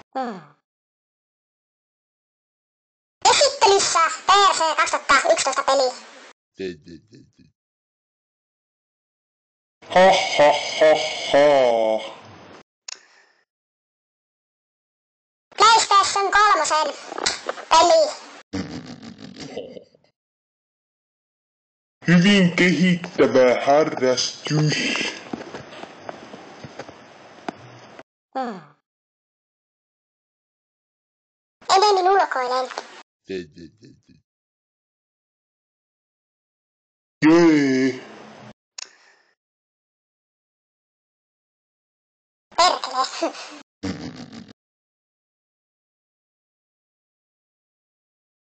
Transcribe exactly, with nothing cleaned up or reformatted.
Hmm. Esittelyssä P R C kaksituhattayksitoista peli. Ha ha ha ha. PlayStation kolmosen peli. Hyvin kehittävä harrastus. Hmm. Edenin ulkoinen. Jee. Perkele.